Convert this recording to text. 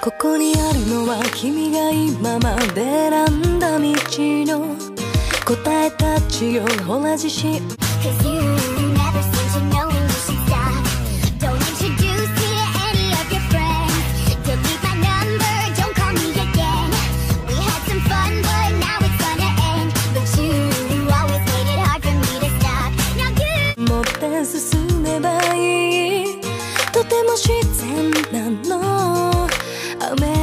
ここにあるのは君が今まで選んだ道の答えたちよ、ほら自信 Cause you never seem to know when you should stop. Don't introduce me to any of your friends. Delete my number, don't call me again. We had some fun, but now it's gonna end. But you always made it hard for me to stop. Now you 持って進めばいい、とても自然なの雨